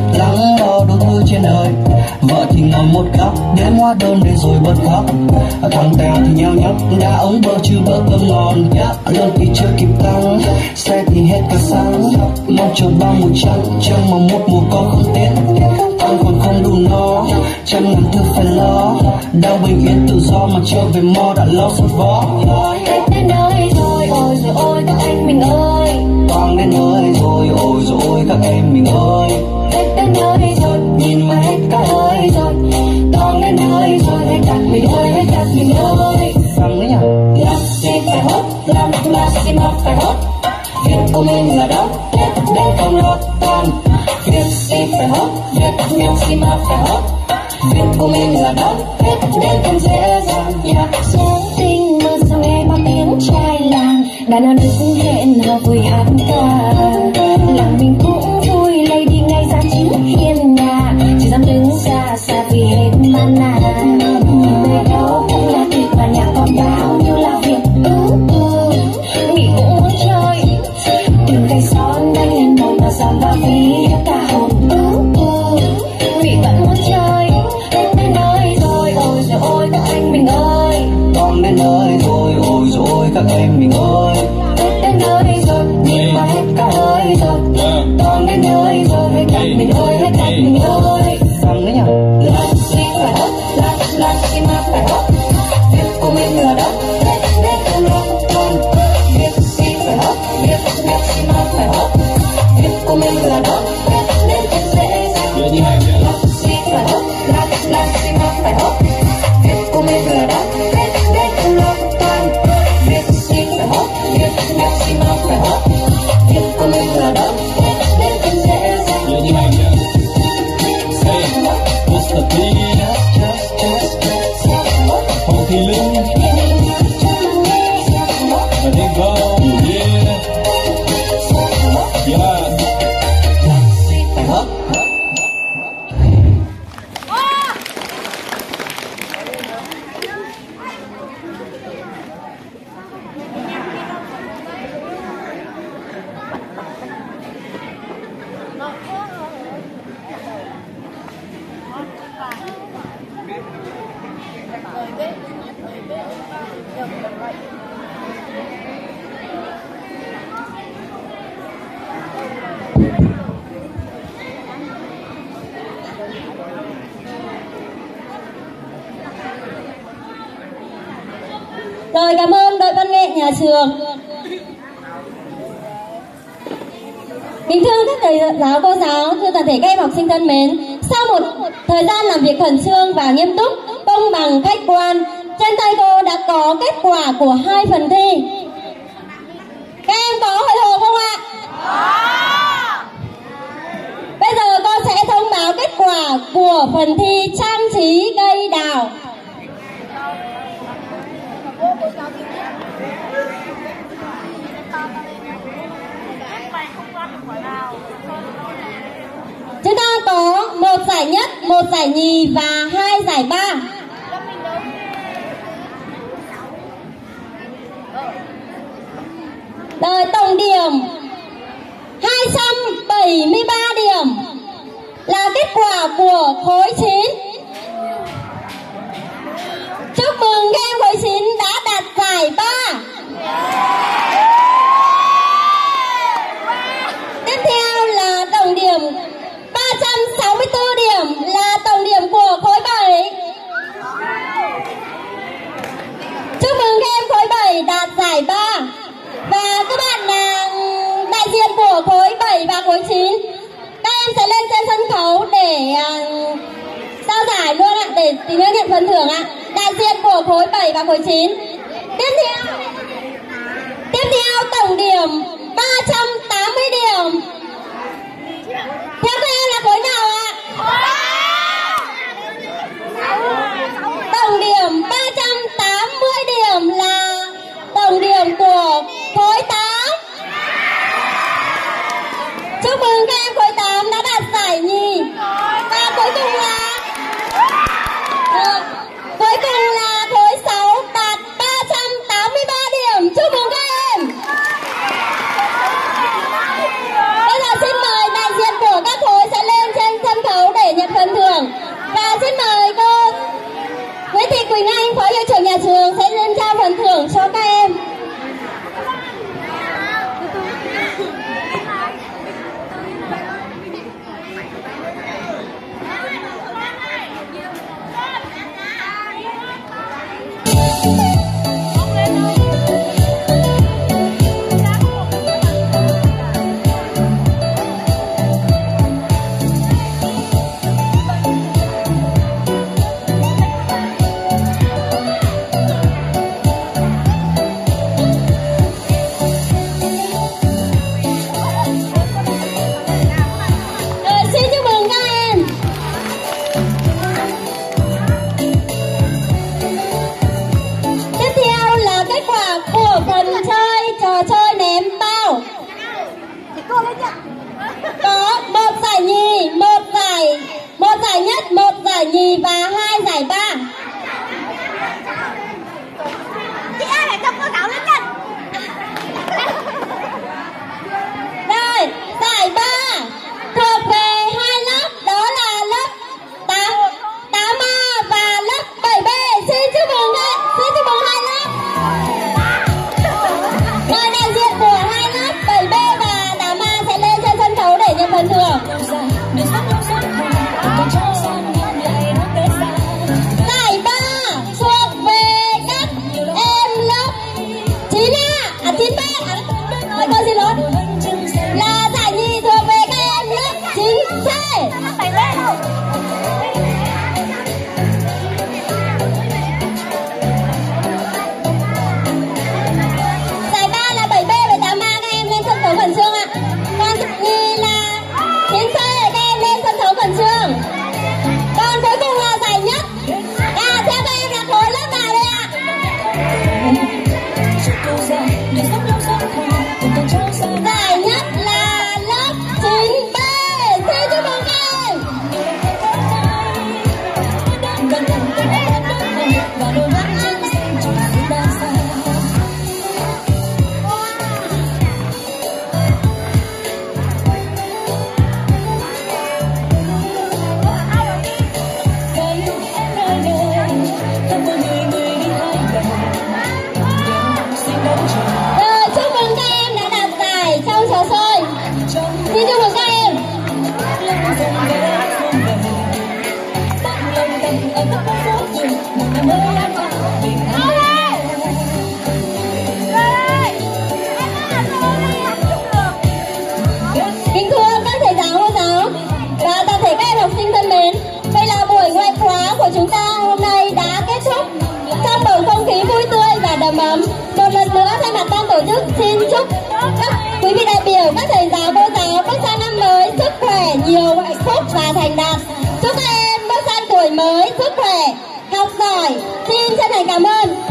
lắng lo đủ thứ trên đời. Vợ thì ngồi một góc đếm hóa đơn để rồi bật khóc. Thằng Tèo thì nheo nhóc đã ống bơ chưa bơ cơm ngon. Lương thì chưa kịp tăng, xe thì hết cả xăng. Mong chờ bao mùa trắng, chẳng mong một mùa có không Tết. Con còn không đủ no, trăm ngàn thứ phải lo. Đau bình yên tự do mà chưa về mo đã lo sốt vó. Tết đến nơi rồi, ôi rồi ôi các anh mình ơi. Con đến nơi rồi, ôi rồi ôi các em mình ơi. Tết đến nơi rồi, nhìn mà hết cả hơi rồi. Con đến nơi rồi, hết đặt mình ơi, hết đặt mình ơi. ฟังđấy nhỉ? Làm gì phải hốt, làm gì mà phải hốt. Việc của mình là đâu, Tết đến không lo toan. Việc gì phải hốt, việc gì mà phải hốt. Việc của mình là đâu, Tết đến không dễ dàng. Sáng tinh mơ sao nghe bao tiếng trai làng. Đàn ông đứng hẹn hò vui hát ca. Làng mình cũng vui, lấy đi ngay ra chính hiên nhà. Chỉ dám đứng xa xa vì hết mana. Nhìn về đâu cũng là thịt và nhà còn bao nhiêu là việc. Nghĩ cũng muốn chơi, từng cây son đánh lên một và giòn vào ví hết cả hồn. Nghĩ vẫn muốn chơi, đến nơi rồi, ôi rồi ôi các anh mình ơi. Con đến nơi rồi, ôi rồi ôi các em mình ơi. Đến nơi rồi, nhìn mà hết cả hơi rồi. Con đến nơi rồi, hết đặt mình ơi, hết đặt mình ơi. ฟังđấy nhỉ? Làm gì phải hốt, làm gì mà phải hốt. Việc của mình là đâu, Tết đến không lo toan. Việc gì phải hốt, việc gì mà phải hốt. Việc của mình là đâu, Tết đến không dễ dàng. Làm gì phải hốt, làm gì mà phải hốt. Việc của mình là đâu, Tết đến không lo toan. Việc gì phải hốt, việc gì mà phải hốt. Việc của mình là đâu, Tết đến không dễ dàng. What's the beat? Không thì lưng và đi go, yeah. Rồi, cảm ơn đội văn nghệ nhà trường. Kính thưa các thầy giáo, cô giáo, thưa toàn thể các em học sinh thân mến, sau một thời gian làm việc khẩn trương và nghiêm túc, công bằng, khách quan, trên tay cô đã có kết quả của 2 phần thi. Các em có hồi hộp không ạ? Bây giờ cô sẽ thông báo kết quả của phần thi trang trí cây đào. Chúng ta có 1 giải nhất, 1 giải nhì và 2 giải ba. Rồi, tổng điểm 273 điểm là kết quả của khối 9. Chúc mừng các em khối 9 đã đạt giải 3. Tiếp theo là tổng điểm 364 điểm là tổng điểm của khối 7. Chúc mừng các em khối 7 đạt giải 3. Và các bạn là đại diện của khối 7 và khối 9. Các em sẽ lên trên sân khấu để trao giải luôn ạ, để tí nữa nhận phần thưởng ạ. Đại diện của khối 7 và khối 9. Tiếp theo tổng điểm 380 điểm. Theo các em là khối nào ạ? Tổng điểm 380 điểm là tổng điểm của khối 8. Chúc mừng các em khối 8 đã đạt giải nhì. Và cuối cùng là khối 6 đạt 383 điểm. Chúc mừng các em. sức xin chúc các quý vị đại biểu, các thầy giáo, cô giáo bước sang năm mới sức khỏe, nhiều hạnh phúc và thành đạt. Chúc các em bước sang tuổi mới sức khỏe, học giỏi. Xin chân thành cảm ơn.